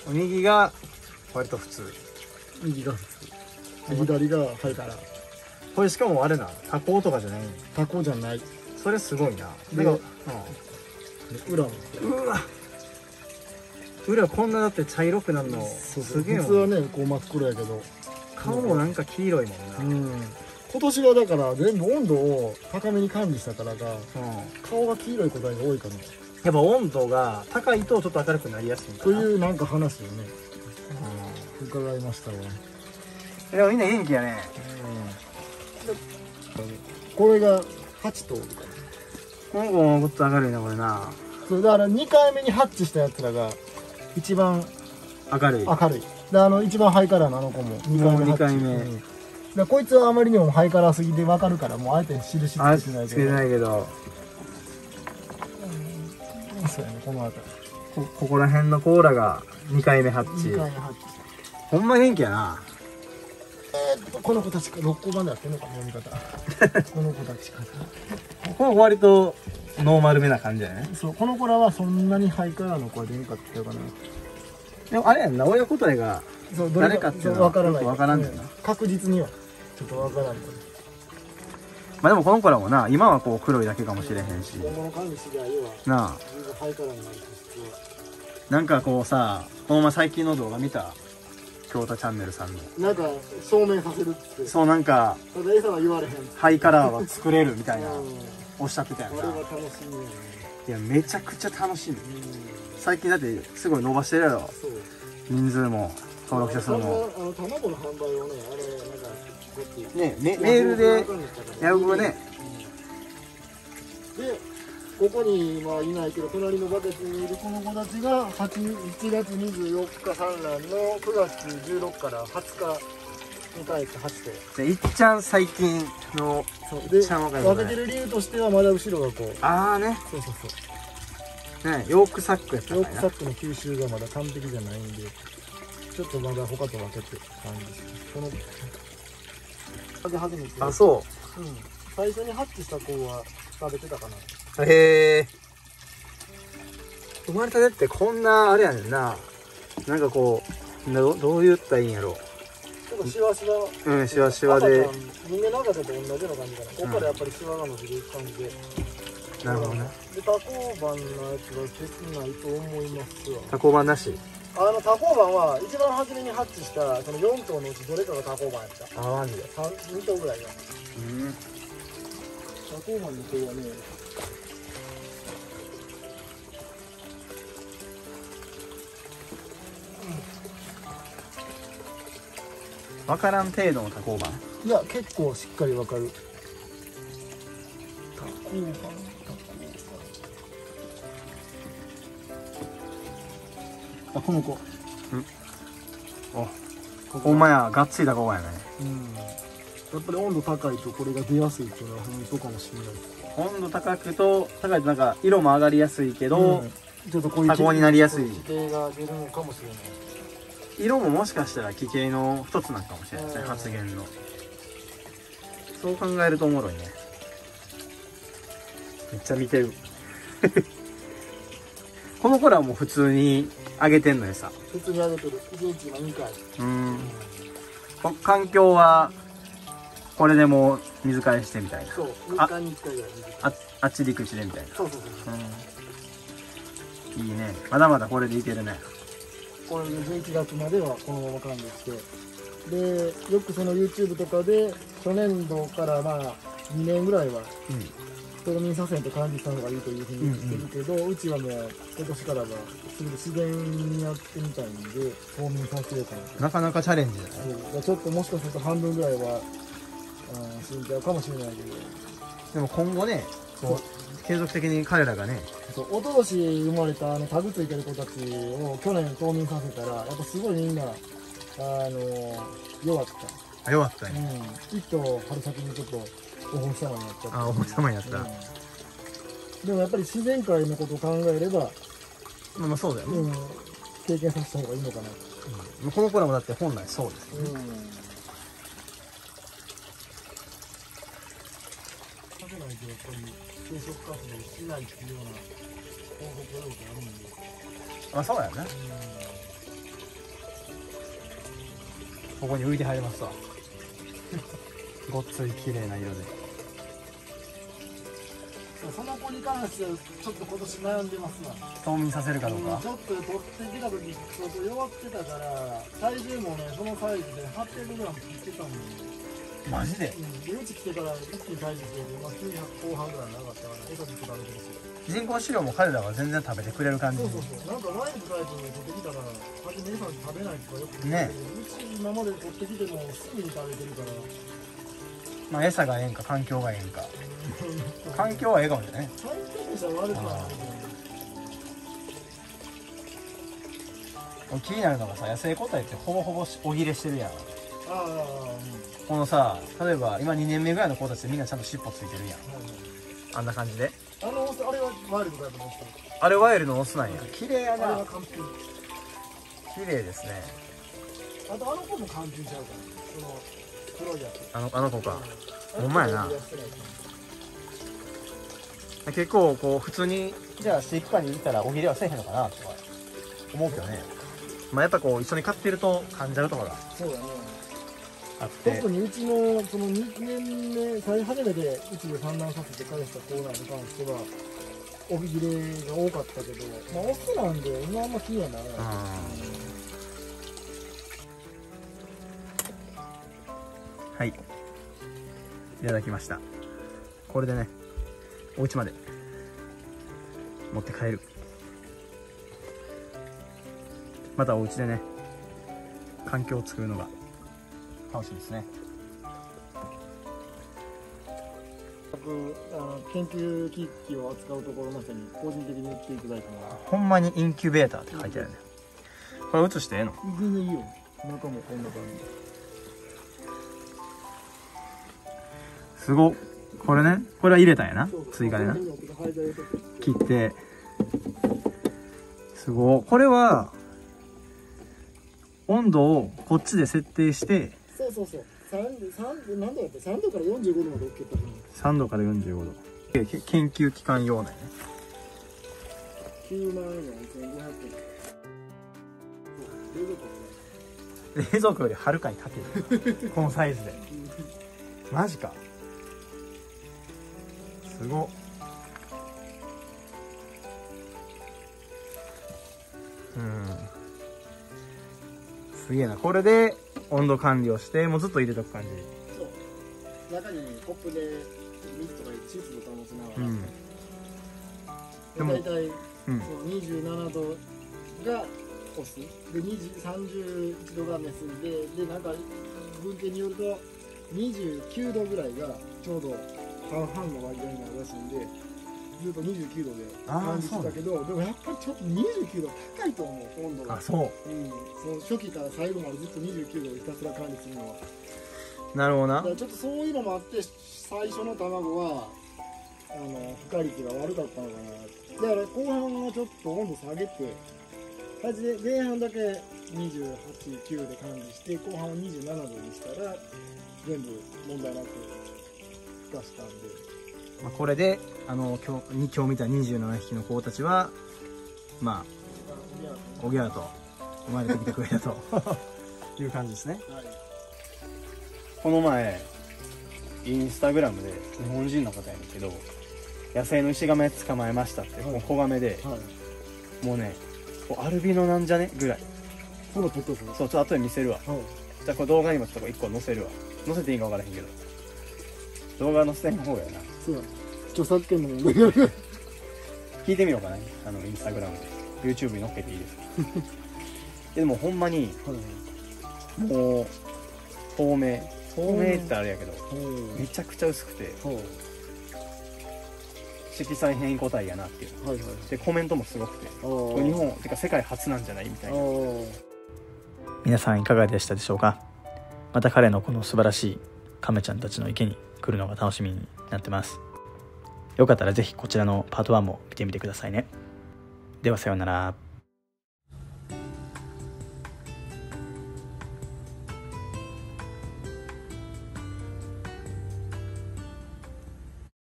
右が割と普通。 右が普通、左がハイカラ。 これしかもあれな、タコとかじゃない。 タコじゃない。 それすごいな。 でなんか、 裏もうわ、裏こんなだって茶色くなるのすげえもん。 普通はねこう真っ黒やけど、 顔もなんか黄色いもんな。 今年はだから全部温度を高めに管理したからが、顔が黄色い個体が多いかな。 やっぱ温度が高いとちょっと明るくなりやすいというなんか話をね、伺いましたわ。 でもみんな元気やね。 これが8頭みたいな。 この子ももっと明るいなこれな。 そうだから2回目にハッチしたやつらが一番明るい。 明るい。で一番ハイカラーのあの子も2回目ハッチ。 2回目。 でこいつはあまりにもハイカラーすぎて分かるから、もうあえて印つけてないけど。 つけてないけど。 そうやね、この辺り。 ここら辺のコーラが2回目ハッチ。 2回目ハッチ。 ほんま元気やな。 この子たちか、6個までやってんのか、読み方。この子たちか。 これ割とノーマルめな感じやね。 そう、この子らはそんなにハイカラーの子は出んかったよかな。 でもあれやんな、親子体が誰かっていうのは分からない。 分からんねんな。 確実にはちょっと分からんから。 まあでもこの子らもな、今はこう黒いだけかもしれへんし。 今後の管理次第ではなあ。 全然ハイカラーになる必要は。 なんかこうさ、このまま最近の動画見た京太チャンネルさんの。 なんか証明させるって。 そうなんか、 ただ餌は言われへん。 ハイカラーは作れるみたいな、おっしゃってたやんな。 あれは楽しみやね。 いや、めちゃくちゃ楽しみ。最近だってすごい伸ばしてるやろ。 そう。 人数も、登録者数も。 卵の販売をね、あれ、なんか、こっち。 ね、メールで、ヤフオクね。 で、ここに今いないけど、隣のバケツにいるこの子たちが、1月24日産卵の9月16から20日に帰って8頭。 いっちゃん最近の、 で、 いっちゃん若い子ね。 分けてる理由としては、まだ後ろがこう。 あーね。 そうそうそう。 ね、ヨークサックやったヨかいな。 ークサックの吸収がまだ完璧じゃないんで、ちょっとまだ他と分けて感じですね。この食べ始めて。 あ、そ最初にハッチした子は食べてたかな。 う。へえ。生まれたてってこんな、あれやねんな。なんかこう、どう言ったらいいんやろ。 ちょっとシワシワ。 うん、シワシワで。 人間の赤ちゃんと同じような感じかな。ここからやっぱりシワが伸びる感じで。 なるほどね。 で、多孔板のやつは切ないと思いますわ。 多孔板なし。 多孔板は一番初めにハッチしたその4頭のうちどれかが多孔板やった。 あ、マジで。 2頭ぐらいが。多孔板の子はね、 わからん程度の多孔板。 いや、結構しっかりわかる。多孔板。あ、この子。 お、ほんまや、がっつり多孔板やね。 やっぱり温度高いとこれが出やすいっていうのは本当かもしれない。 温度高いとなんか色も上がりやすいけど、 ちょっとこういう多孔になりやすい。 奇形が出るのかもしれない。 色ももしかしたら奇形の一つなんかもしれないですね、発現の。そう考えるとおもろいね。めっちゃ見てる。この子らはもう普通にあげてんのよさ。 普通にあげてる。1日2回。 環境はこれでもう水替えしてみたいな。 そう、3日に1回ぐらい水替え。 あっち陸地でみたいな。 そうそうそう。 いいね。まだまだこれでいけるね。 これで11月まではこのまま管理して、でよくその YouTube とかで初年度からまあ2年ぐらいは冬眠させんと管理した方がいいというふうに言ってるけど、うちはもう今年からはすぐ自然にやってみたいんで冬眠させようかな。 なかなかチャレンジだね。 ちょっともしかすると半分ぐらいは死んじゃうかもしれないけど、 でも今後ね、こう継続的に彼らがね、 おととし生まれたタグついてる子たちを去年冬眠させたらやっぱすごいみんな弱った。 弱ったね。 一頭春先にちょっとお星様になっちゃった。 あ、お星様になった。 でもやっぱり自然界のことを考えれば、 まあそうだよね。 経験させた方がいいのかな。 この子らもだって本来そうですよね。 させないとやっぱり生殖活動しないっていうような報告がよくあるんで。 あ、そうやね。 ここに浮いて入りますわ。ごっつい綺麗な色で。 その子に関してはちょっと今年悩んでますわ。 冬眠させるかどうか。 ちょっと取ってきた時ちょっと弱ってたから体重もねそのサイズで 800g 切ってたもんね。 マジで？ でうち来てから一気に体重増えて、900後半ぐらいなかったから餌ずっと食べてるし。 人工飼料も彼らは全然食べてくれる感じ。 そうそうそう。なんかワイルドタイプで取ってきたら初め餌食べないとかよく言うね。 うち今まで取ってきてもすぐに食べてるから。 まあ餌がええんか環境がええんか。環境はええかもしれないね。 環境としては悪くない。 気になるのがさ、野生個体ってほぼほぼ尾切れしてるやん。このさ、例えば今2年目ぐらいの子たちでみんなちゃんと尻尾ついてるやん。あんな感じで。 あれはワイルドだと思ってた。 あれワイルドのオスなんや。綺麗やあれな。 は完璧。 綺麗ですね。 あとあの子も完璧ちゃうから。その黒いやつ。 あの子か。ほんまやな。結構こう普通にじゃあ飼育館にいたら尾切れはせえへんのかなとか思うけどね。まあやっぱこう一緒に飼ってると噛んじゃうとかがそうだね。 あって。 特にうちのその2年目初めてうちで産卵させて返したコーナーに関しては尾切れが多かったけど、まあオスなんで今あんま気にはならない。 はい、いただきました。これでねお家まで持って帰る。またお家でね環境を作るのが楽しみですね。 研究機器を扱うところの人に個人的に言っていただいたのはほんまにインキュベーターって書いてあるね。これ映してええの？ 全然いいよ。中もこんな感すごっ。これね、これは入れたんやな。追加でな。切って。すごい。これは、温度をこっちで設定して、 そうそうそう。何度だって ?3 度から45度まで OK だった。 3度から45度。研究期間用なんやね。 9万4500円。 冷蔵庫よりはるかに高い。このサイズで。マジか。すごっ。すげえな。これで温度管理をしてもうずっと入れとく感じ。 そう中にコップで水とか湿度保ちながら、でも大体、その27度がオスで31度がメスでなんか文献によると29度ぐらいがちょうど半々の割合になるらしいんで、ずっと29度で感じてたけど、でもやっぱりちょっと29度高いと思う、温度が。 あ、そう。 その初期から最後までずっと29度でひたすら管理するのは。 なるほどな。 だからちょっとそういうのもあって、最初の卵は孵化率が悪かったのかな。だから後半はちょっと温度下げて、前半だけ28、9で管理して、後半は27度にしたら全部問題なく孵化したんで。 まあこれで今日見た27匹の子たちはまあおぎゃーと生まれてきてくれたという感じですね。はい、この前インスタグラムで日本人の方やねんけど、野生のイシガメ捕まえましたって、はい、小ガメで、はい、もうねアルビノなんじゃねぐらい。 そうだ、撮ったですね。 そう、ちょっと後で見せるわ。はい、じゃあこれ動画にもちょっと1個載せるわ。載せていいか分からへんけど動画載せてん方やな。そうだ、 著作権の問題聞いてみようかな、インスタグラムで YouTube に載っけていいですかでもほんまに、はい、もう透明ってあれやけど、めちゃくちゃ薄くて、色彩変異個体やなっていう、はいはい、でコメントもすごくて、これ日本てか世界初なんじゃないみたいな。皆さんいかがでしたでしょうか。また彼のこの素晴らしいカメちゃんたちの池に来るのが楽しみになってます。よかったらぜひこちらのパート1も見てみてくださいね。ではさようなら。